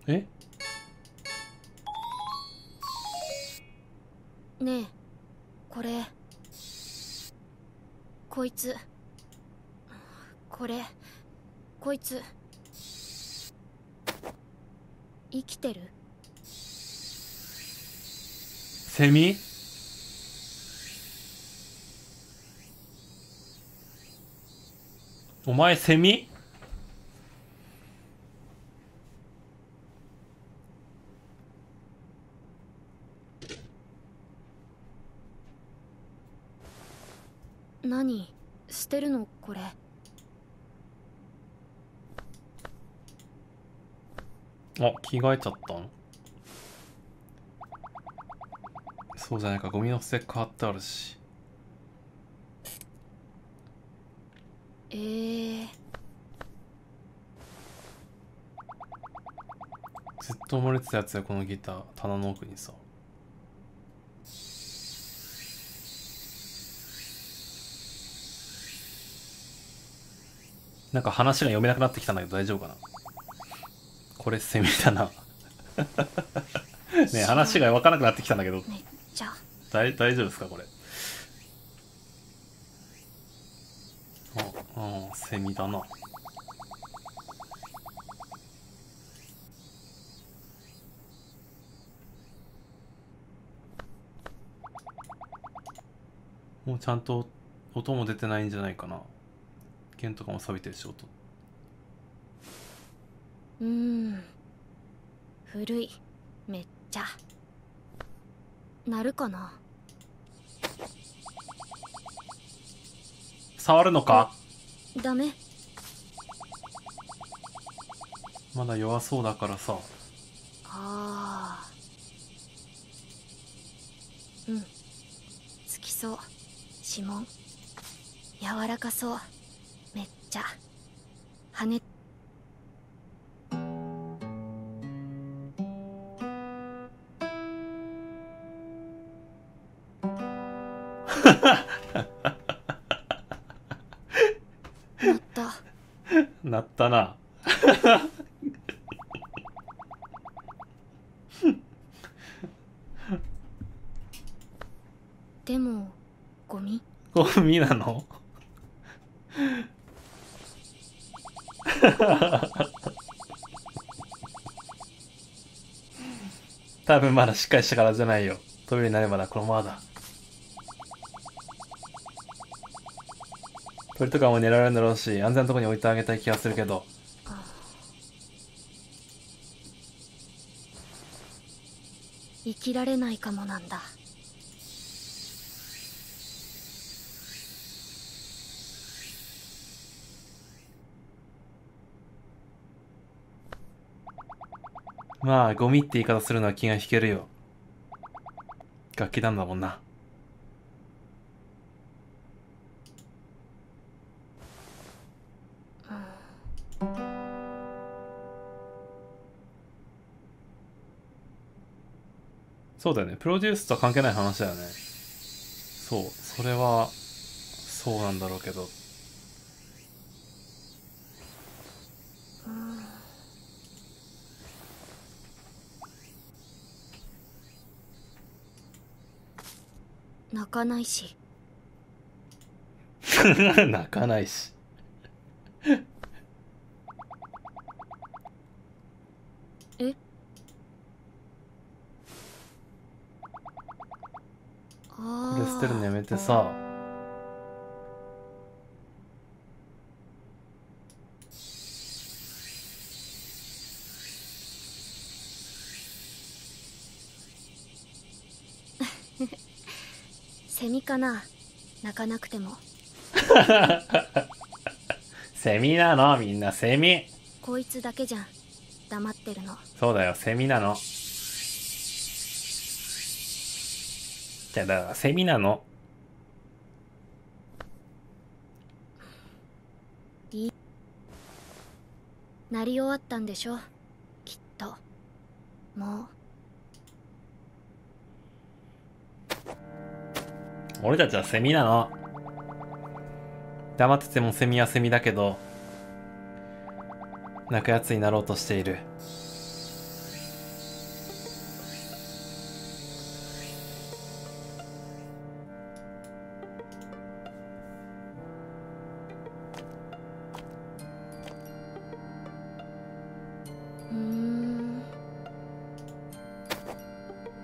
え？ ねえ、これ、こいつ、これ、こいつ、生きてる？ セミ？お前セミ？ 何？捨てるのこれ？ あ、着替えちゃったん？そうじゃないか、ゴミのステッカー貼ってあるし。ずっと埋もれてたやつや、このギター。棚の奥にさ。なんか話が読めなくなってきたんだけど大丈夫かな。これセミだな。ねえ、話が分からなくなってきたんだけど。 めっちゃ大丈夫ですかこれ。あ、セミだな。もうちゃんと音も出てないんじゃないかな。弦とかも錆びてるし、音。 古い。めっちゃ鳴るかな。 触るのか？ ダメ。 まだ弱そうだからさ。 ああ、つきそう。指紋柔らかそう。めっちゃ羽。鳴った。 鳴ったな。 でもゴミ？ ゴミなの？多分まだしっかりしたからじゃないよ。トイレになればだ、このままだ。鳥とかも狙われるんだろうし、安全なとこに置いてあげたい気がするけど。 生きられないかもなんだ。 まあ、ゴミって言い方するのは気が引けるよ。楽器なんだもんな。そうだよね。プロデュースとは関係ない話だよね。そう。それは、そうなんだろうけど。 泣かないし。 泣かないし。 え？ これ捨てるのやめてさ。 セミかな。泣かなくても。 セミなの、みんなセミ。 こいつだけじゃん黙ってるの。 そうだよ、セミなの。じゃあだからセミなの。 鳴り終わったんでしょきっと。もう俺たちはセミなの。黙っててもセミはセミだけど、泣くやつになろうとしている。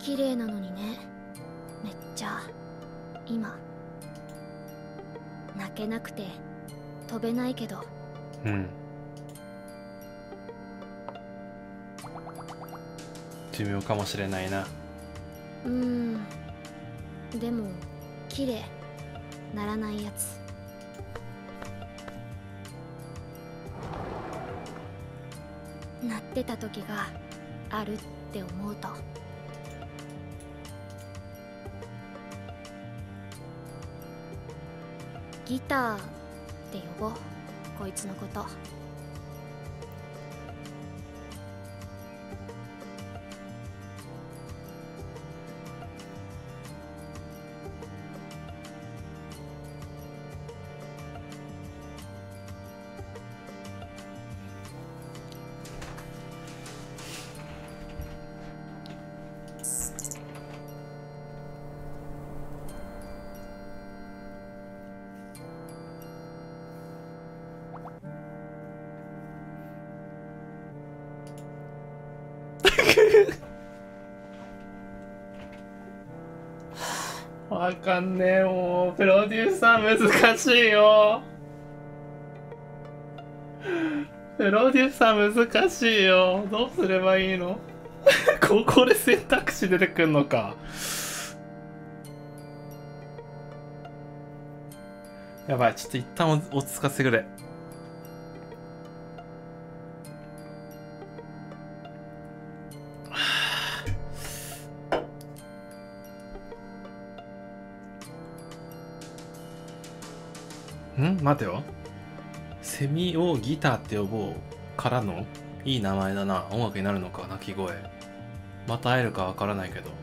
綺麗なのにね。めっちゃ今泣けなくて飛べないけど。 うん。寿命かもしれないな。 でも綺麗ならないやつ。鳴ってた時があるって思うと。ギターって呼ぼう、こいつのこと。 わかんねえ、もうプロデューサー難しいよ。プロデューサー難しいよ。どうすればいいの？ここで選択肢出てくんのか。やばい、ちょっと一旦落ち着かせてくれ。待てよ。セミをギターって呼ぼうからのいい名前だな。音楽になるのか、鳴き声。また会えるかわからないけど。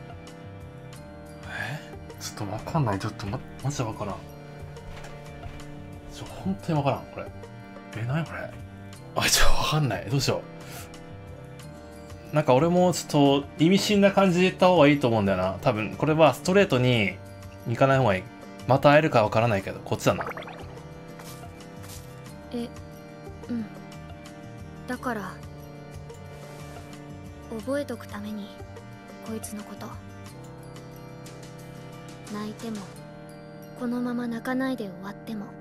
ちょっとわかんない。ちょっとマジでわからん。本当にわからん、これ。なにこれ。わかんない。どうしよう。なんか俺もちょっと意味深な感じで言った方がいいと思うんだよな。多分、これはストレートに行かない方がいい。また会えるかわからないけど、こっちだな。 だから覚えとくためにこいつのこと。泣いてもこのまま泣かないで終わっても、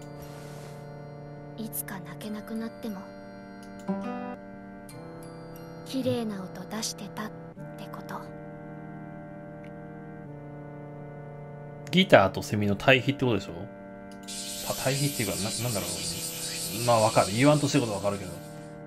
いつか泣けなくなっても綺麗な音出してたってこと。 ギターとセミの対比ってことでしょ？対比っていうか、なんだろう。まあわかる。言わんとしてることわかるけど。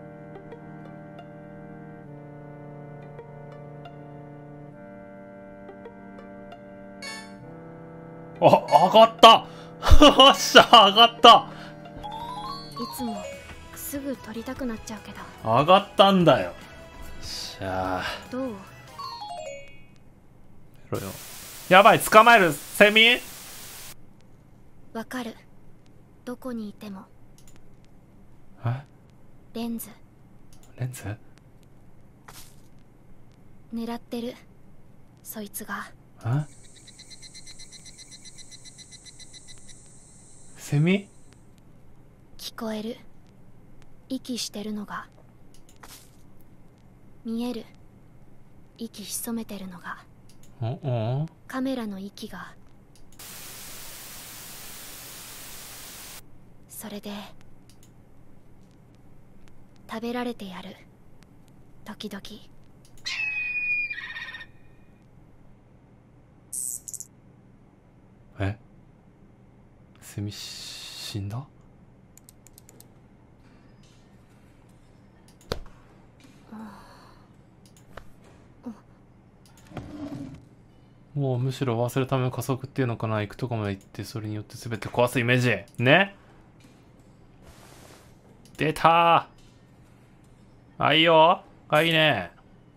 上がったよっしゃ、上がった。 いつもすぐ取りたくなっちゃうけど。 上がったんだよ。しゃあ。 どう？ やばい、捕まえる。セミ？ わかる。どこにいても。レンズ狙ってる。そいつが。 セミ？ 聞こえる。息してるのが見える。息潜めてるのが。カメラの息が。それで食べられてやる。時々。 セミ死んだ？もうむしろ忘れるための加速っていうのかな。行くとこまで行ってそれによって全て壊すイメージね。出たー。いいよ。いいね。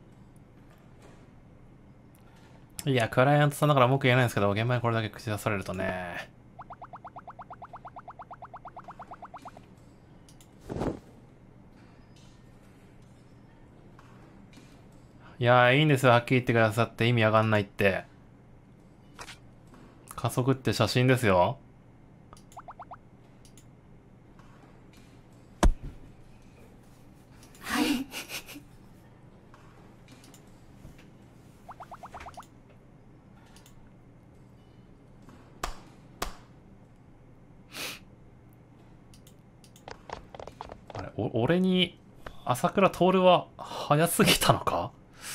いや、クライアントさんだから文句言えないんですけど、現場にこれだけ口出されるとね。いや、いいんですよ。はっきり言ってくださって。意味わかんないって。加速って写真ですよ。 俺に朝倉徹は早すぎたのか？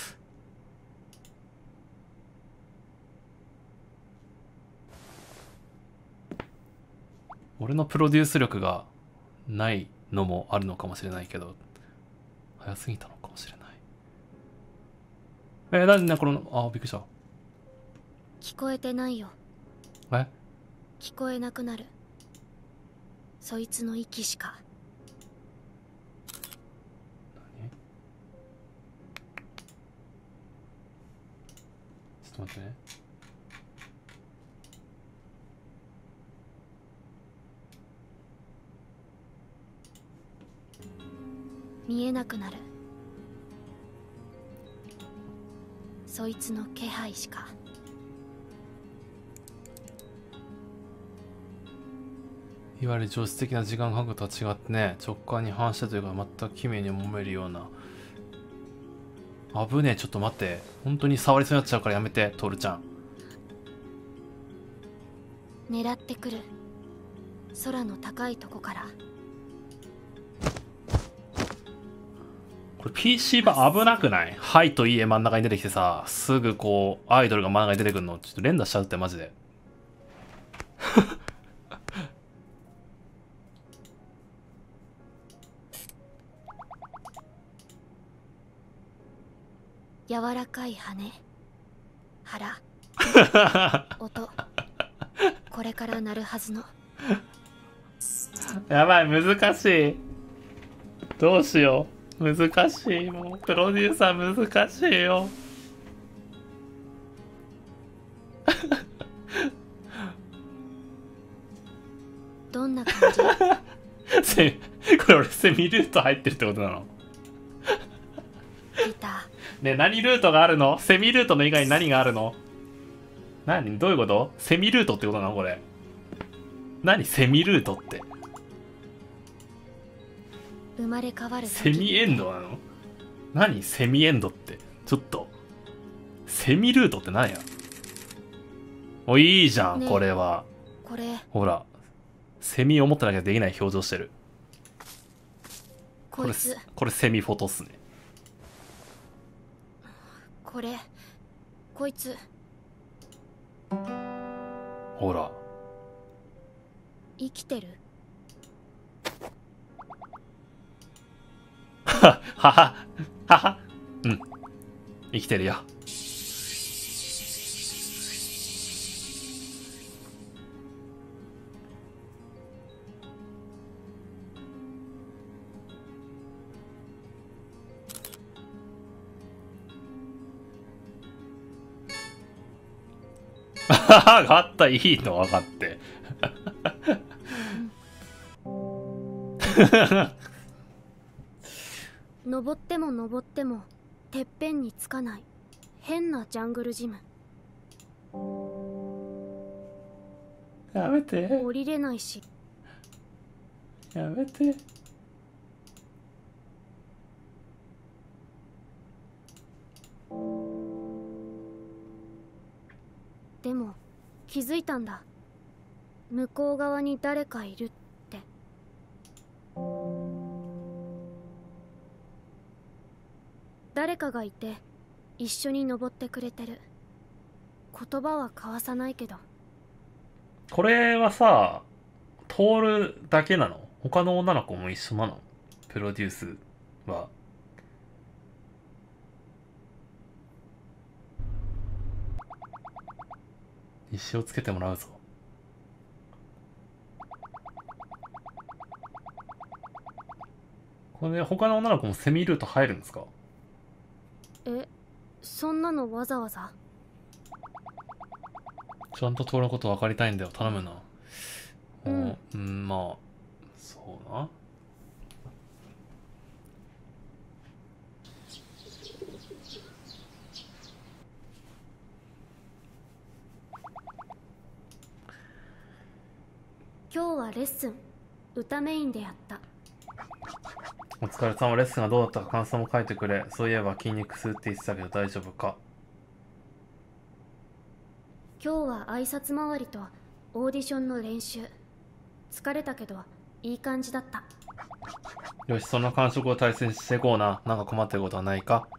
俺のプロデュース力がないのもあるのかもしれないけど、早すぎたのかもしれない。なんでこの、びっくりした。 聞こえてないよ。聞こえなくなる。そいつの息しか。 何？ちょっと待ってね。 見えなくなる。そいつの気配しか。 いわゆる常識的な時間感覚とは違ってね、直感に反してというか全く奇妙に思えるような。危ねえ、ちょっと待って。本当に触りそうになっちゃうからやめて、トールちゃん。 狙ってくる。空の高いとこから。 これ PC 版危なくない？はいといいえ真ん中に出てきてさ、すぐこうアイドルが真ん中に出てくるのちょっと連打しちゃうってマジで。 柔らかい羽、腹、音、これから鳴るはずの。 やばい、難しい。どうしよう。難しい。もうプロデューサー難しいよ。 どんな感じ？ これ俺セミルート入ってるってことなの？ ギター。 ねえ、何ルートがあるの？セミルートの以外に何があるの？どういうこと？セミルートってことなのこれ。何セミルートって。 生まれ変わる。 セミエンドなの？何セミエンドって。ちょっと。セミルートって何や？いいじゃん、 ね、 これは。 これ。 ほら。セミを持ってなきゃできない表情してる。 こいつ。 これセミフォトっすね。 こいつ。 ほら。 生きてる？ はははは。うん。生きてるよ。があった、いいの分かって。 登っても登ってもてっぺんにつかない変なジャングルジム。 やめて。 降りれないし。 やめて。 でも気づいたんだ。向こう側に誰かいるって。誰かがいて一緒に登ってくれてる。言葉は交わさないけど。 これはさ、通るだけなの？他の女の子も一緒なの？プロデュースは。日誌をつけてもらうぞ。これ他の女の子もセミルート入るんですか？ そんなのわざわざ？ ちゃんと通るのこと分かりたいんだよ。頼むな。まあそうな。 今日はレッスン歌メインでやった。 お疲れ様。レッスンがどうだったか感想も書いてくれ。そういえば筋肉痛って言ってたけど大丈夫か？ 今日は挨拶回りとオーディションの練習。疲れたけどいい感じだった。 よし、その感触を大切にしていこうな。なんか困ってることはないか？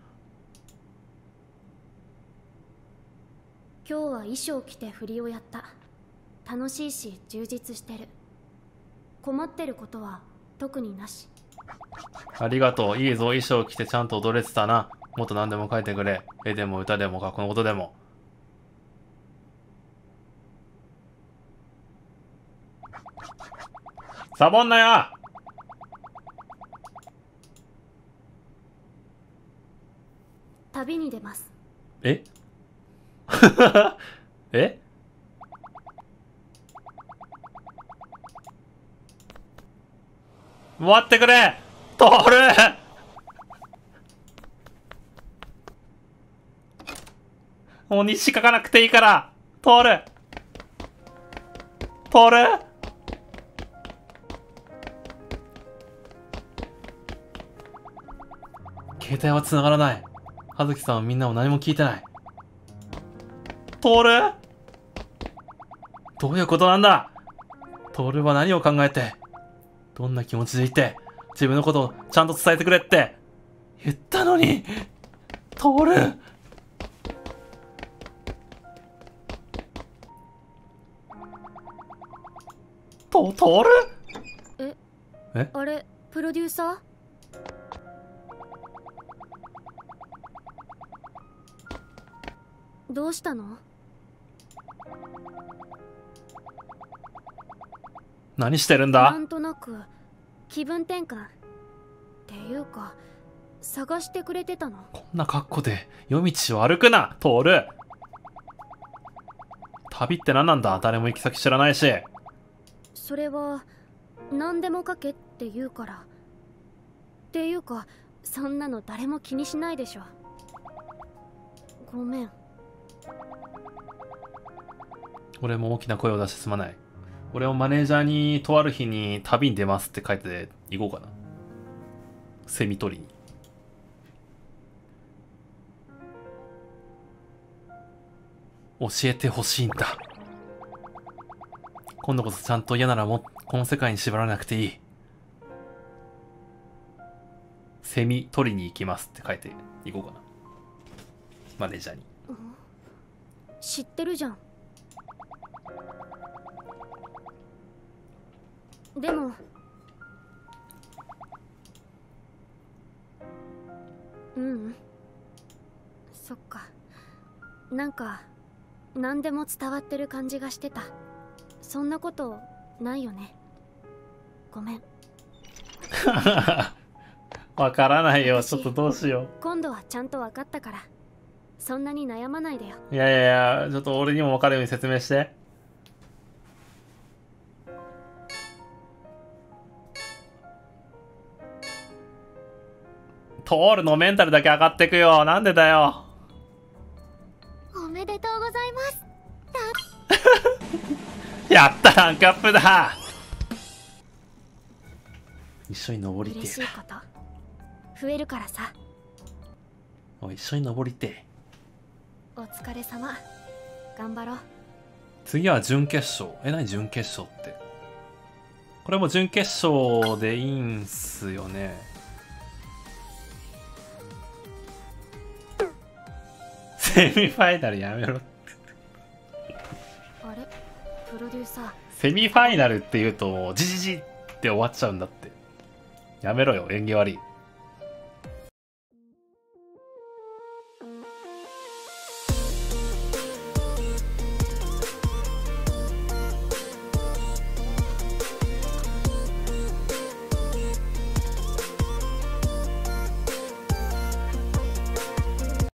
今日は衣装着て振りをやった。楽しいし充実してる。困ってることは特になし。 ありがとう。いいぞ、衣装着てちゃんと踊れてたな。もっと何でも書いてくれ。絵でも歌でも学校のことでも。サボんなよ。 旅に出ます。 ええ、待ってくれトール。もう日書かなくていいからトールトール。携帯は繋がらない。葉月さんはみんなも何も聞いてない。トール、どういうことなんだ。トールは何を考えて、どんな気持ちでいて、自分のことをちゃんと伝えてくれって言ったのに。トール、トール。えあれ、プロデューサー？どうしたの？ 何してるんだ？ なんとなく気分転換っていうか、探してくれてたの？ こんな格好で夜道を歩くなトール。旅って何なんだ。誰も行き先知らないし。 それは何でも書けって言うから。っていうか、そんなの誰も気にしないでしょ。ごめん。 俺も大きな声を出してすまない。俺もマネージャーにとある日に旅に出ますって書いて行こうかな。セミ取りに。教えてほしいんだ。今度こそちゃんと嫌ならもうこの世界に縛られなくていい。セミ取りに行きますって書いて行こうかな。マネージャーに。 知ってるじゃん。でもそっか。なんか何でも伝わってる感じがしてた。そんなことないよね。ごめん。 わからないよ。ちょっとどうしよう。 今度はちゃんと分かったから、そんなに悩まないでよ。 いやいやいや、ちょっと俺にも分かるように説明して。トールのメンタルだけ上がってくよ。なんでだよ。 おめでとうございます。 やった、ランクアップだ。一緒に登りて嬉しいこと増えるからさ。 おい、一緒に登りて。 お疲れ様。頑張ろう。 次は準決勝。何準決勝って。これも準決勝でいいんすよね。セミファイナルやめろ。 あれ、プロデューサー。 セミファイナルって言うともうジジジって終わっちゃうんだって。やめろよ、縁起悪い。